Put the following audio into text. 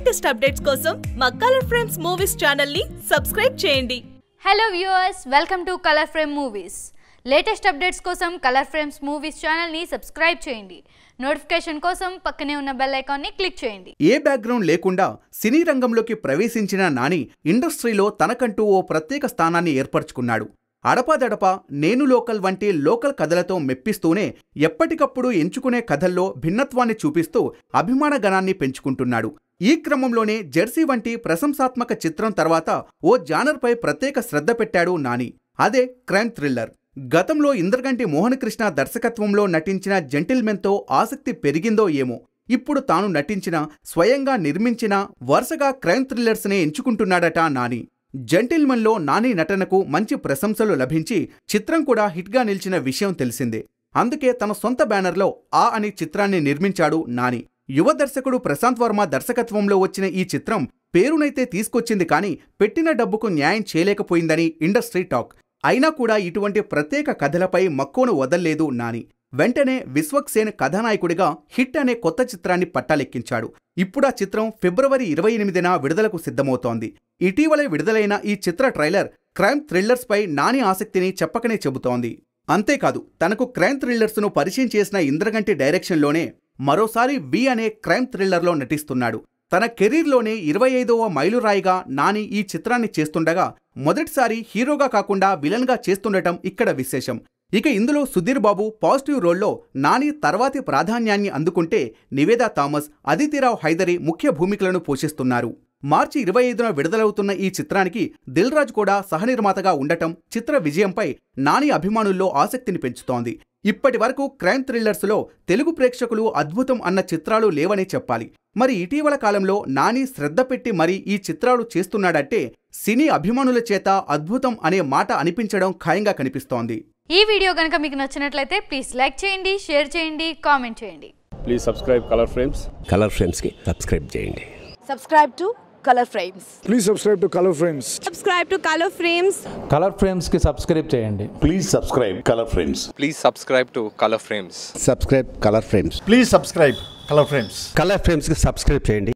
Latest updates కోసం మా Color Frames Movies channel ని సబ్స్క్రైబ్ చేయండి. Hello viewers, welcome to Color Frame Movies. Latest updates కోసం Color Frames Movies channel ని subscribe చేయండి. నోటిఫికేషన్ కోసం పక్కనే ఉన్న బెల్ ఐకాన్ ని క్లిక్ చేయండి. ఏ బ్యాక్గ్రౌండ్ లేకుండా సినీ రంగంలోకి ప్రవేశించిన నాని ఇండస్ట్రీలో తనకంటూ ఓ ప్రత్యేక స్థానాన్ని ఏర్పరచుకున్నాడు. అడపాదడపా నేను లోకల్ వంటి లోకల్ కథలతో మెప్పిస్తూనే ఎప్పటికప్పుడు ఎంచుకునే కథల్లో భిన్నత్వాన్ని చూపిస్తూ అభిమాన గణాన్ని పెంచుకుంటున్నాడు. ఈ క్రమంలోనే జెర్సీ వంటి ప్రశంసాత్మక చిత్రం తర్వాత ఓ జానర్పై ప్రత్యేక శ్రద్ధ పెట్టాడు నాని. అదే క్రైమ్ థ్రిల్లర్. గతంలో ఇంద్రగంటి మోహనకృష్ణ దర్శకత్వంలో నటించిన జెంటిల్మెన్తో ఆసక్తి పెరిగిందో ఏమో, ఇప్పుడు తాను నటించిన, స్వయంగా నిర్మించిన వరుసగా క్రైమ్ థ్రిల్లర్స్నే ఎంచుకుంటున్నాడట నాని. జెంటిల్మెన్లో నాని నటనకు మంచి ప్రశంసలు లభించి చిత్రం కూడా హిట్గా నిలిచిన విషయం తెలిసిందే. అందుకే తన సొంత బ్యానర్లో ఆ అనే చిత్రాన్ని నిర్మించాడు నాని. యువ దర్శకుడు ప్రశాంత్ వర్మ దర్శకత్వంలో వచ్చిన ఈ చిత్రం పేరునైతే తీసుకొచ్చింది, కానీ పెట్టిన డబ్బుకు న్యాయం చేయలేకపోయిందని ఇండస్ట్రీ టాక్. అయినా కూడా ఇటువంటి ప్రత్యేక కథలపై మక్కువను వదల్లేదు నాని. వెంటనే విశ్వక్సేన్ కథానాయకుడిగా హిట్ అనే కొత్త చిత్రాన్ని పట్టాలెక్కించాడు. ఇప్పుడా చిత్రం ఫిబ్రవరి 28న విడుదలకు సిద్ధమవుతోంది. ఇటీవలే విడుదలైన ఈ చిత్ర ట్రైలర్ క్రైమ్ థ్రిల్లర్స్పై నాని ఆసక్తిని చెప్పకనే చెబుతోంది. అంతేకాదు, తనకు క్రైమ్ థ్రిల్లర్స్ను పరిచయం చేసిన ఇంద్రగంటి డైరెక్షన్లోనే మరోసారి వి అనే క్రైమ్ థ్రిల్లర్లో నటిస్తున్నాడు. తన కెరీర్లోనే 25వ మైలురాయిగా నాని ఈ చిత్రాన్ని చేస్తుండగా మొదటిసారి హీరోగా కాకుండా విలన్గా చేస్తుండటం ఇక్కడ విశేషం. ఇక ఇందులో సుధీర్ బాబు పాజిటివ్ రోల్లో నాని తర్వాతి ప్రాధాన్యాన్ని అందుకుంటే నివేదా థామస్, అదితిరావు హైదరి ముఖ్య భూమికలను పోషిస్తున్నారు. మార్చి 25న విడుదలవుతున్న ఈ చిత్రానికి దిల్ రాజు కూడా సహనిర్మాతగా ఉండటం చిత్ర విజయంపై నాని అభిమానుల్లో ఆసక్తిని పెంచుతోంది. ఇప్పటి వరకు క్రైమ్ థ్రిల్లర్స్లో తెలుగు ప్రేక్షకులు అద్భుతం అన్న చిత్రాలు లేవనే చెప్పాలి. మరి ఇటీవల కాలంలో నాని శ్రద్ధ పెట్టి మరీ ఈ చిత్రాలు చేస్తున్నాడంటే సినీ అభిమానుల చేత అద్భుతం అనే మాట అనిపించడం ఖాయంగా కనిపిస్తోంది. ఈ వీడియో గనుక మీకు నచ్చినట్లయితే ప్లీజ్ లైక్ చేయండి, షేర్ చేయండి, కామెంట్ చేయండి. Please subscribe Color Frames. Color Frames కి సబ్స్క్రైబ్ చేయండి. Subscribe to Color Frames. Please subscribe to Color Frames. Subscribe to Color Frames. Color Frames కి సబ్స్క్రైబ్ చేయండి. Please subscribe Color Frames. Please subscribe to Color Frames. Subscribe Color Frames. Please subscribe Color Frames. Color Frames కి subscribe చేయండి.